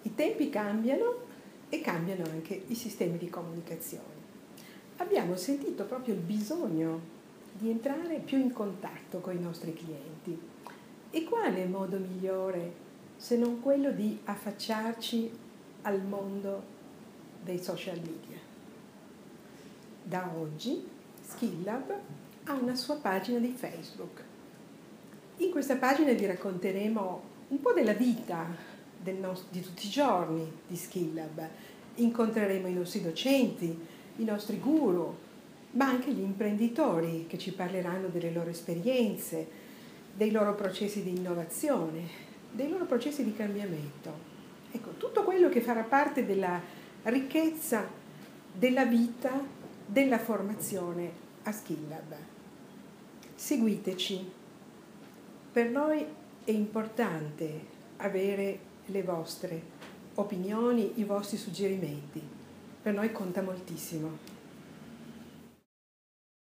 I tempi cambiano e cambiano anche i sistemi di comunicazione. Abbiamo sentito proprio il bisogno di entrare più in contatto con i nostri clienti. E quale modo migliore se non quello di affacciarci al mondo dei social media? Da oggi SkillLab ha una sua pagina di Facebook. In questa pagina vi racconteremo un po' della vita di tutti i giorni di SkillLab. Incontreremo i nostri docenti, i nostri guru, ma anche gli imprenditori che ci parleranno delle loro esperienze, dei loro processi di innovazione, dei loro processi di cambiamento. Ecco, tutto quello che farà parte della ricchezza della vita, della formazione a SkillLab. Seguiteci. Per noi è importante avere le vostre opinioni, i vostri suggerimenti. Per noi conta moltissimo.